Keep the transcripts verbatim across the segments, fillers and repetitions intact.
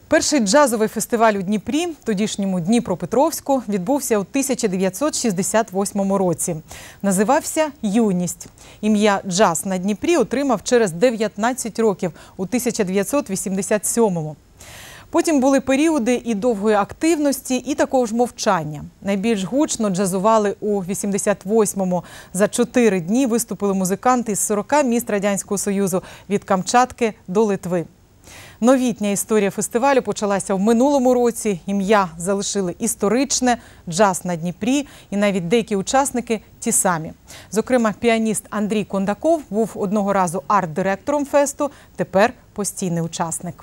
Перший джазовий фестиваль у Дніпрі, тодішньому Дніпропетровську, відбувся у тисяча дев'ятсот шістдесят восьмому році. Називався «Юність». Ім'я «Джаз на Дніпрі» отримав через дев'ятнадцять років у тисяча дев'ятсот вісімдесят сьомому. Потім були періоди і довгої активності, і такого ж мовчання. Найбільш гучно джазували у вісімдесят восьмому. За чотири дні виступили музиканти з сорока міст Радянського Союзу від Камчатки до Литви. Новітня історія фестивалю почалася в минулому році. Ім'я залишили історичне, джаз на Дніпрі, і навіть деякі учасники ті самі. Зокрема, піаніст Андрій Кондаков був одного разу арт-директором фесту, тепер постійний учасник.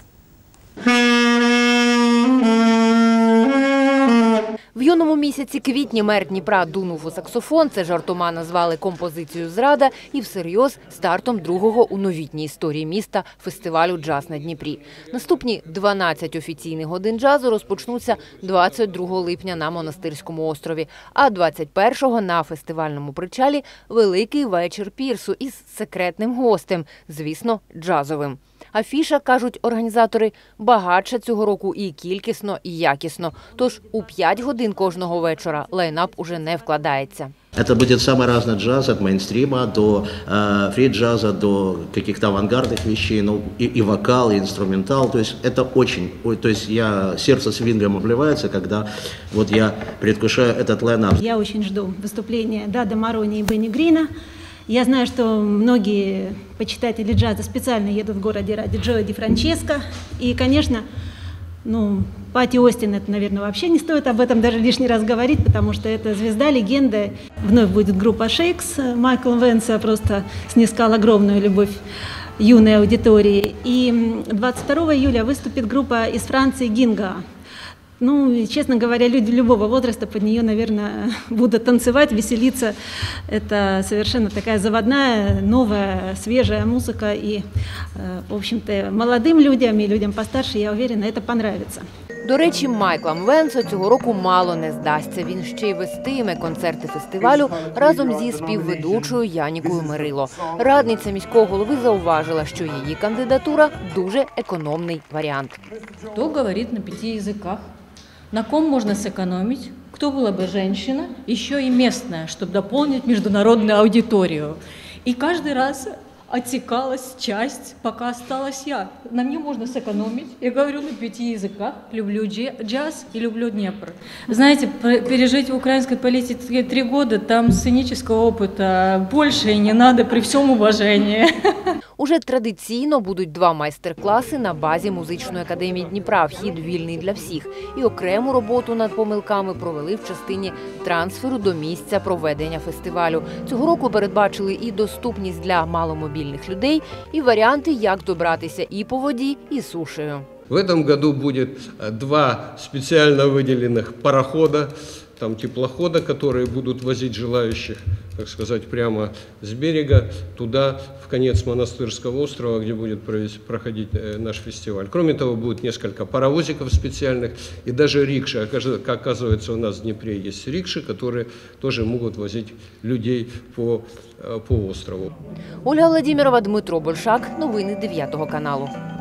В юному місяці квітні мер Дніпра дунув у саксофон, це жартома назвали композицію «Зрада» і всерйоз стартом другого у новітній історії міста фестивалю «Джаз на Дніпрі». Наступні дванадцять офіційних годин джазу розпочнуться двадцять другого липня на Монастирському острові, а двадцять першого на фестивальному причалі великий вечір пірсу із секретним гостем, звісно, джазовим. Афіша, кажуть організатори, багатша цього року і кількісно, і якісно. Тож у п'ять годин кожного вечора лайнап уже не вкладається. Это будет самый разный джаз, от мейнстрима до э, фри-джаза, до каких-то авангардных вещей, ну, и, и вокал, и инструментал. То есть это очень, то есть я, сердце свингом обливается, когда вот я предвкушаю этот лайнап. Я очень жду выступления Дада Марони и Бенни Грина. Я знаю, что многие почитатели джаза специально едут в городе ради Джоя Ди Франческо. И, конечно, ну, Пати Остин, это, наверное, вообще не стоит об этом даже лишний раз говорить, потому что это звезда, легенда. Вновь будет группа «Шейкс». Майкл Венса просто снискал огромную любовь юной аудитории. И двадцать второго июля выступит группа из Франции «Гинга». Ну, честно говоря, люди любого возраста под нее, наверное, будут танцевать, веселиться. Это совершенно такая заводная, новая, свежая музыка. И, в общем-то, молодым людям и людям постарше, я уверена, это понравится. До речі, Майклам Венсу цього року мало не здасться. Він ще й вестиме концерти фестивалю разом зі співведучою Янікою Мирило. Радниця міського голови зауважила, що її кандидатура – дуже економний варіант. Хто говорить на пяти язиках? На ком можно сэкономить? Кто была бы женщина? Еще и местная, чтобы дополнить международную аудиторию. И каждый раз отсекалась часть, пока осталась я. На мне можно сэкономить. Я говорю на пяти языках. Люблю джаз и люблю Днепр. Знаете, пережить в украинской политике три года, там сценического опыта больше и не надо, при всем уважении. Уже традиційно будуть два майстер-класи на базі Музичної академії Дніпра. Вхід вільний для всіх. І окрему роботу над помилками провели в частині трансферу до місця проведення фестивалю. Цього року передбачили і доступність для маломобільних людей, і варіанти, як добратися і по воді, і сушею. В этом году будет два специально выделенных парохода, там теплохода, которые будут возить желающих, так сказать, прямо с берега туда, в конец Монастырского острова, где будет проходить наш фестиваль. Кроме того, будет несколько паровозиков специальных и даже рикши. Оказывается, у нас в Днепре есть рикши, которые тоже могут возить людей по, по острову. Ольга Владимирова, Дмитро Большак. Новини дев'ятого каналу.